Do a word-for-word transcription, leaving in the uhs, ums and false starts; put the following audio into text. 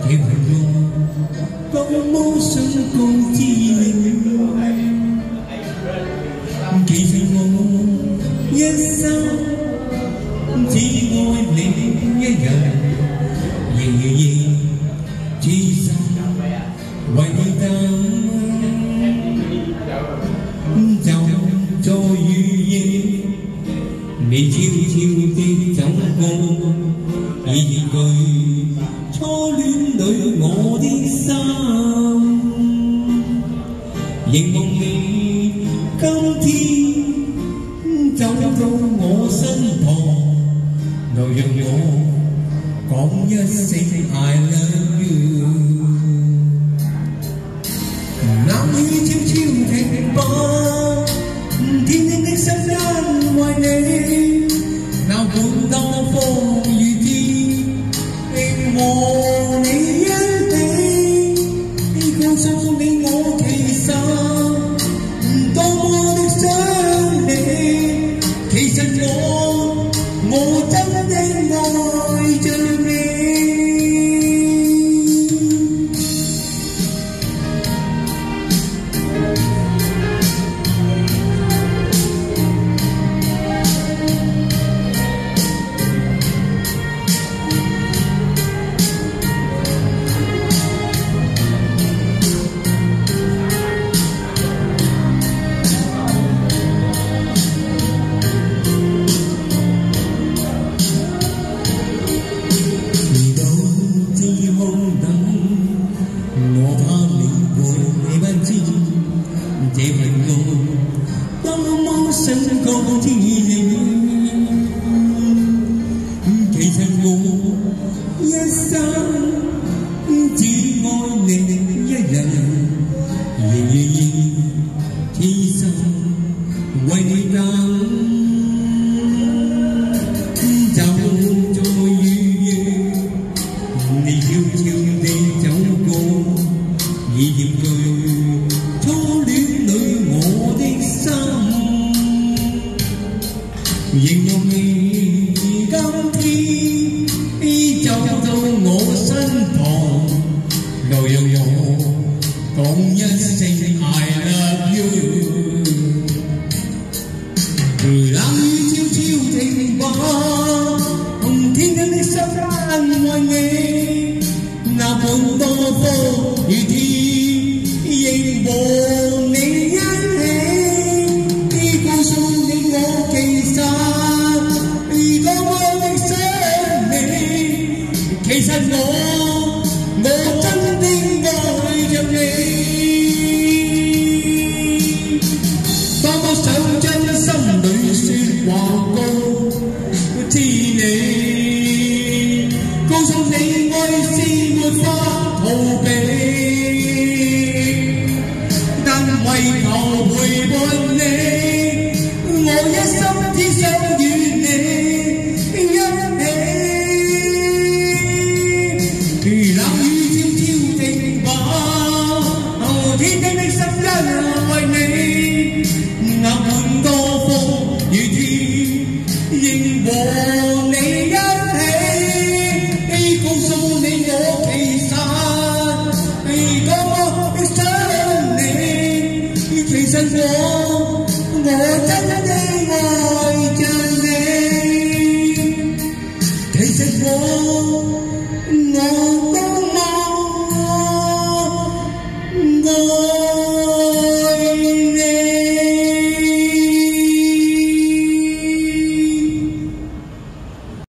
其為我多麼想告知你，其實我一生只愛你一人，夜夜痴心為你等。 就在雨夜，你悄悄地走過，依據初戀裏我的心，凝望你今天走到我身旁，來讓我講一聲 I love you。 冷雨悄悄停泊，天天的心因為你，哪管多風雨天，並和你一起，告訴你我其實多麼的想你，其實我我真的愛着你。 這份愛多麼想告知你，其實我一生只愛你一人，夜夜痴心為你等，就在雨夜，你悄悄地走過，已佔據初戀。 形容你今天走到我身旁，來讓我講一聲 I love you。冷雨悄悄停泊，天間的心因為你，哪管多風雨天，仍和你一起，告訴你我其實。 其實我我真的愛着你，多麼想將心裏説話告知你，告訴你愛是沒法逃避，但為求陪伴你，我一心只想與你。 天天的心因為你，哪管多風雨天，仍和你一起，告訴你我其實多麼的想你，其實我我真的愛。